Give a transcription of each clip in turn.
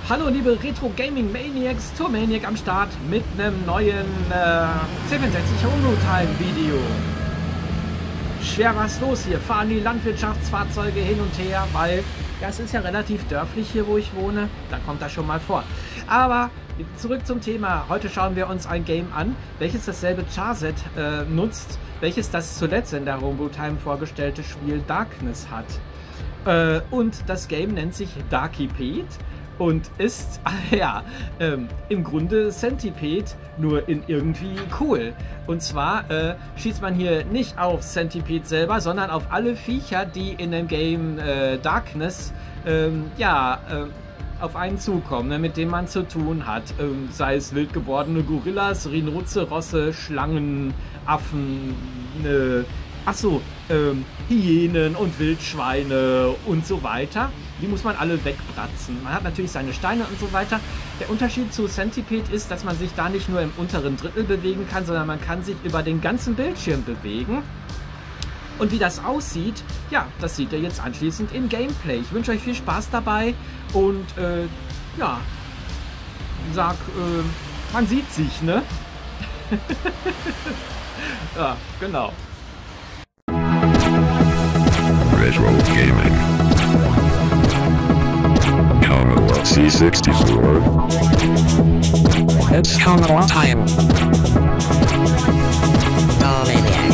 Hallo liebe Retro Gaming Maniacs, Tourmaniac am Start mit einem neuen 67 Homebrew Time Video. Schwer was los hier, fahren die Landwirtschaftsfahrzeuge hin und her, weil ja, es ist ja relativ dörflich hier, wo ich wohne, da kommt das schon mal vor. Aber zurück zum Thema, heute schauen wir uns ein Game an, welches dasselbe Charset nutzt, welches das zuletzt in der Homebrew Time vorgestellte Spiel Darkness hat. Und das Game nennt sich Darkipede. Und ist, ja, im Grunde Centipede, nur in irgendwie cool. Und zwar schießt man hier nicht auf Centipede selber, sondern auf alle Viecher, die in dem Game Darkness, auf einen zukommen, ne, mit denen man zu tun hat. Sei es wild gewordene Gorillas, Rhinozerosse, Schlangen, Affen, Hyänen und Wildschweine und so weiter. Die muss man alle wegbratzen. Man hat natürlich seine Steine und so weiter. Der Unterschied zu Centipede ist, dass man sich da nicht nur im unteren Drittel bewegen kann, sondern man kann sich über den ganzen Bildschirm bewegen. Und wie das aussieht, ja, das seht ihr jetzt anschließend im Gameplay. Ich wünsche euch viel Spaß dabei und ja, man sieht sich, ne? Ja, genau. Retro Gaming. Commodore C64. It's Commodore time. Tourmaniac.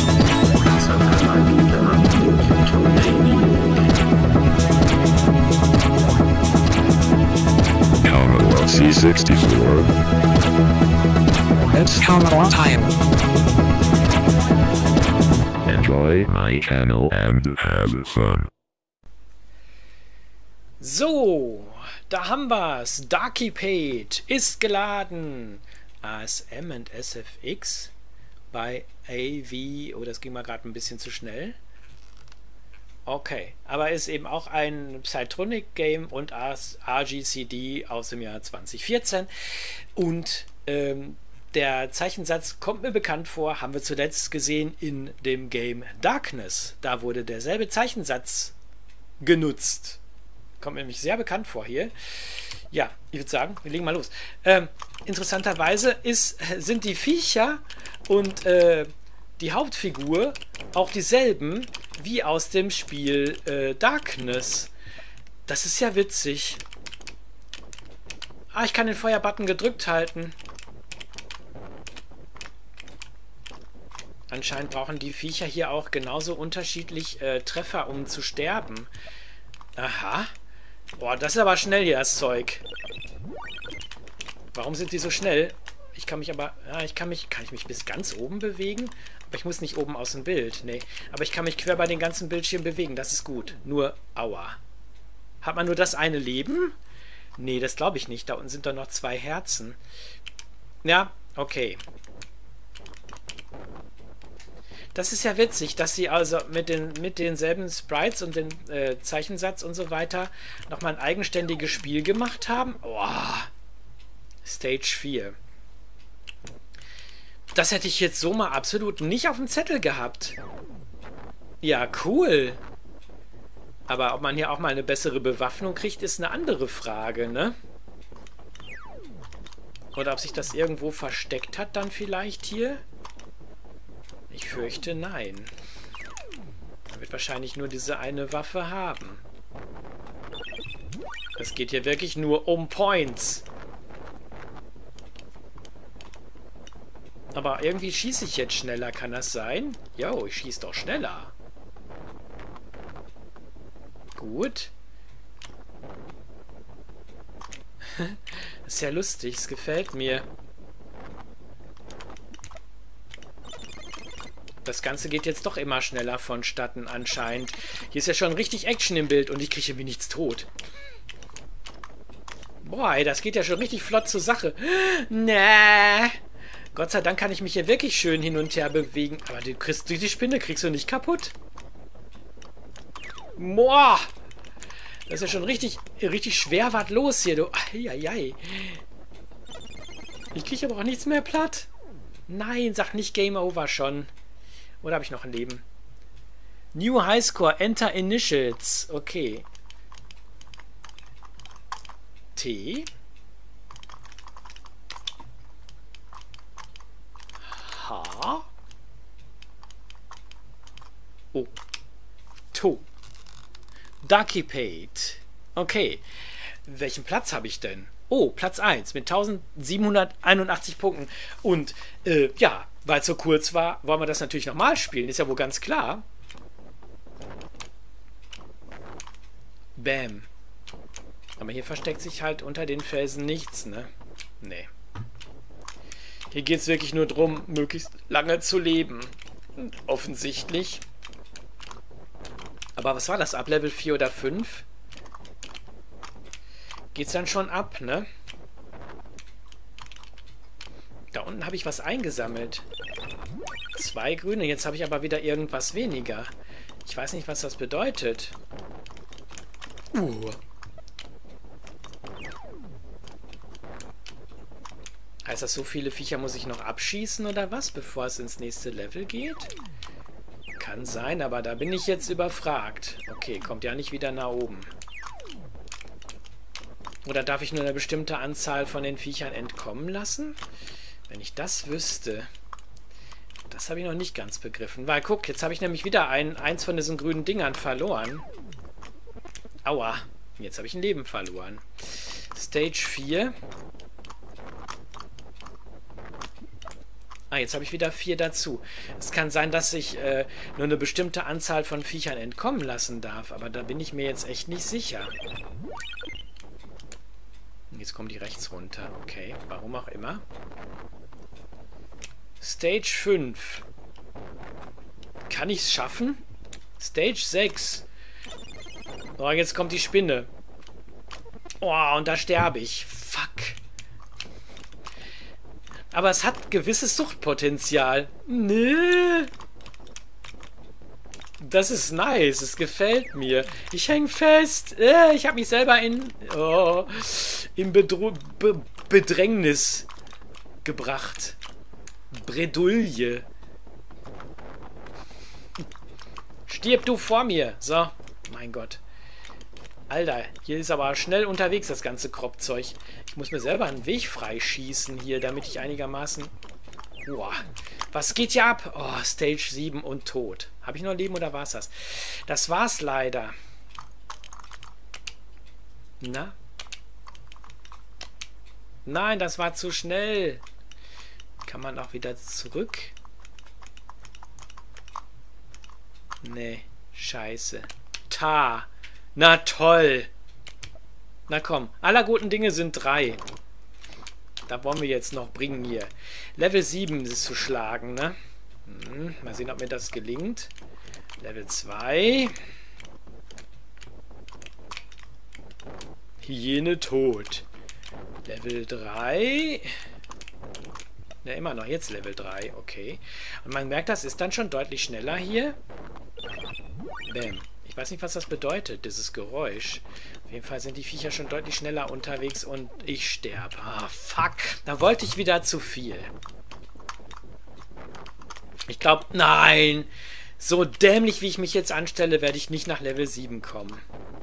Commodore C64. It's Commodore time. Enjoy my channel and have fun. So, da haben wir's. Darkipede ist geladen. ASM und SFX bei AV. Oh, das ging mal gerade ein bisschen zu schnell. Okay, aber ist eben auch ein Psytronic-Game und RGCD aus dem Jahr 2014. Und der Zeichensatz kommt mir bekannt vor, haben wir zuletzt gesehen in dem Game Darkness. Da wurde derselbe Zeichensatz genutzt. Kommt mir nämlich sehr bekannt vor hier. Ja, ich würde sagen, wir legen mal los. Interessanterweise sind die Viecher und die Hauptfigur auch dieselben wie aus dem Spiel Darkness. Das ist ja witzig. Ah, ich kann den Feuerbutton gedrückt halten. Anscheinend brauchen die Viecher hier auch genauso unterschiedlich Treffer, um zu sterben. Aha. Boah, das ist aber schnell hier, das Zeug. Warum sind die so schnell? Ich kann mich aber... Ja, kann ich mich bis ganz oben bewegen? Aber ich muss nicht oben aus dem Bild. Nee. Aber ich kann mich quer bei den ganzen Bildschirmen bewegen. Das ist gut. Nur, aua. Hat man nur das eine Leben? Nee, das glaube ich nicht. Da unten sind doch noch 2 Herzen. Ja, okay. Das ist ja witzig, dass sie also mit denselben Sprites und dem Zeichensatz und so weiter nochmal ein eigenständiges Spiel gemacht haben. Oh, Stage 4. Das hätte ich jetzt so mal absolut nicht auf dem Zettel gehabt. Ja, cool. Aber ob man hier auch mal eine bessere Bewaffnung kriegt, ist eine andere Frage, ne? Oder ob sich das irgendwo versteckt hat dann vielleicht hier? Ich fürchte, nein. Er wird wahrscheinlich nur diese eine Waffe haben. Es geht hier wirklich nur um Points. Aber irgendwie schieße ich jetzt schneller. Kann das sein? Jo, ich schieße doch schneller. Gut. Ist ja lustig. Es gefällt mir. Das Ganze geht jetzt doch immer schneller vonstatten anscheinend. Hier ist ja schon richtig Action im Bild und ich kriege irgendwie nichts tot. Boah, ey, das geht ja schon richtig flott zur Sache. Nee. Gott sei Dank kann ich mich hier wirklich schön hin und her bewegen. Aber die Spinne kriegst du nicht kaputt. Boah. Das ist ja schon richtig schwer was los hier, du. Eieiei. Ich kriege aber auch nichts mehr platt. Nein, sag nicht Game Over schon. Oder habe ich noch ein Leben? New Highscore, Enter Initials. Okay. T. H. O. To. Darkipate. Okay. Welchen Platz habe ich denn? Oh, Platz 1 mit 1781 Punkten. Und ja, weil es so kurz war, wollen wir das natürlich nochmal spielen. Ist ja wohl ganz klar. Bam. Aber hier versteckt sich halt unter den Felsen nichts, ne? Nee. Hier geht es wirklich nur darum, möglichst lange zu leben. Offensichtlich. Aber was war das? Ab Level 4 oder 5? Geht's dann schon ab, ne? Da unten habe ich was eingesammelt. 2 grüne. Jetzt habe ich aber wieder irgendwas weniger. Ich weiß nicht, was das bedeutet. Heißt das, so viele Viecher muss ich noch abschießen oder was, bevor es ins nächste Level geht? Kann sein, aber da bin ich jetzt überfragt. Okay, kommt ja nicht wieder nach oben. Oder darf ich nur eine bestimmte Anzahl von den Viechern entkommen lassen? Wenn ich das wüsste. Das habe ich noch nicht ganz begriffen. Weil, guck, jetzt habe ich nämlich wieder eins von diesen grünen Dingern verloren. Aua. Jetzt habe ich ein Leben verloren. Stage 4. Ah, jetzt habe ich wieder 4 dazu. Es kann sein, dass ich nur eine bestimmte Anzahl von Viechern entkommen lassen darf. Aber da bin ich mir jetzt echt nicht sicher. Jetzt kommen die rechts runter. Okay, warum auch immer. Stage 5. Kann ich es schaffen? Stage 6. Oh, jetzt kommt die Spinne. Oh, und da sterbe ich. Fuck. Aber es hat gewisses Suchtpotenzial. Nö. Das ist nice. Es gefällt mir. Ich hänge fest. Ich habe mich selber in Bedrängnis gebracht. Bredouille. Stirb du vor mir. So. Mein Gott. Alter, hier ist aber schnell unterwegs das ganze Kropfzeug. Ich muss mir selber einen Weg freischießen hier, damit ich einigermaßen... Boah. Was geht hier ab? Oh, Stage 7 und tot. Habe ich noch Leben oder war's das? Das war's leider. Na? Nein, das war zu schnell. Kann man auch wieder zurück? Nee, scheiße. Ta. Na toll. Na komm, aller guten Dinge sind 3. Da wollen wir jetzt noch bringen hier. Level 7 ist zu schlagen, ne? Mal sehen, ob mir das gelingt. Level 2. Hyäne tot. Level 3. Ja, immer noch. Jetzt Level 3. Okay. Und man merkt, das ist dann schon deutlich schneller hier. Bam. Ich weiß nicht, was das bedeutet, dieses Geräusch. Auf jeden Fall sind die Viecher schon deutlich schneller unterwegs und ich sterbe. Ah, fuck. Da wollte ich wieder zu viel. Ich glaube, nein. So dämlich, wie ich mich jetzt anstelle, werde ich nicht nach Level 7 kommen.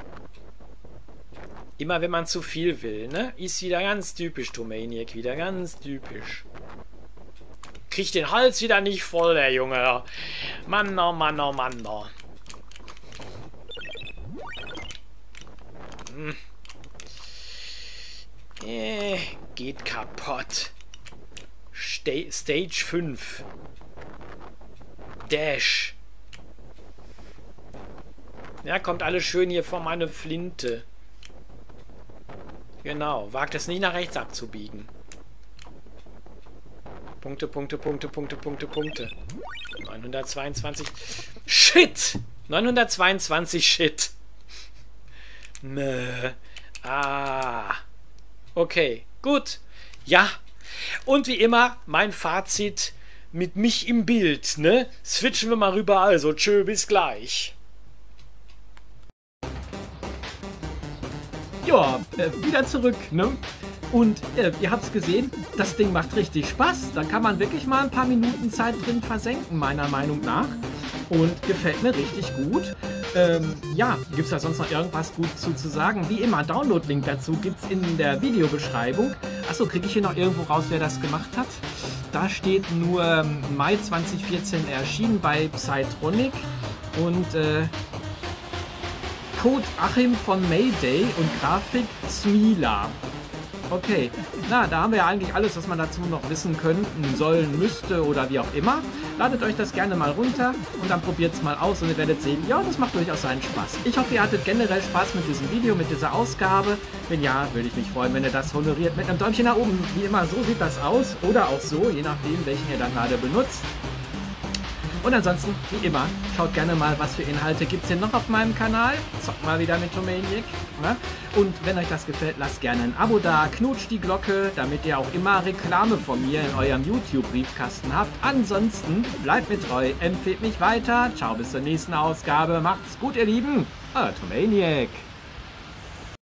Immer wenn man zu viel will, ne? Ist wieder ganz typisch, Tomaniac. Wieder ganz typisch. Kriegt den Hals wieder nicht voll, der Junge. Mann, oh Mann, oh Mann, oh. Geht kaputt. Stage 5. Dash. Ja, kommt alles schön hier vor meine Flinte. Genau. Wagt es nicht nach rechts abzubiegen. Punkte, Punkte, Punkte, Punkte, Punkte, Punkte. 922. Shit! 922 Shit. Ah. Okay, gut. Ja. Und wie immer, mein Fazit mit mich im Bild, ne? Switchen wir mal rüber, also tschö, bis gleich. Ja, wieder zurück, ne? Und ihr habt es gesehen, das Ding macht richtig Spaß. Da kann man wirklich mal ein paar Minuten Zeit drin versenken, meiner Meinung nach. Und gefällt mir richtig gut. Ja, gibt es da sonst noch irgendwas gut zu sagen? Wie immer, Download-Link dazu gibt es in der Videobeschreibung. Achso, kriege ich hier noch irgendwo raus, wer das gemacht hat? Da steht nur Mai 2014 erschienen bei Psytronic und Code Achim von Mayday und Grafik Smila. Okay, na, da haben wir ja eigentlich alles, was man dazu noch wissen können, sollen, müsste oder wie auch immer. Ladet euch das gerne mal runter und dann probiert es mal aus und ihr werdet sehen, ja, das macht durchaus seinen Spaß. Ich hoffe, ihr hattet generell Spaß mit diesem Video, mit dieser Ausgabe. Wenn ja, würde ich mich freuen, wenn ihr das honoriert mit einem Däumchen nach oben. Wie immer, so sieht das aus oder auch so, je nachdem, welchen ihr dann gerade benutzt. Und ansonsten, wie immer, schaut gerne mal, was für Inhalte gibt es hier noch auf meinem Kanal. Zockt mal wieder mit Tomaniac. Ne? Und wenn euch das gefällt, lasst gerne ein Abo da, knutscht die Glocke, damit ihr auch immer Reklame von mir in eurem YouTube-Briefkasten habt. Ansonsten, bleibt mir treu, empfehlt mich weiter. Ciao, bis zur nächsten Ausgabe. Macht's gut, ihr Lieben. Euer Tomaniac.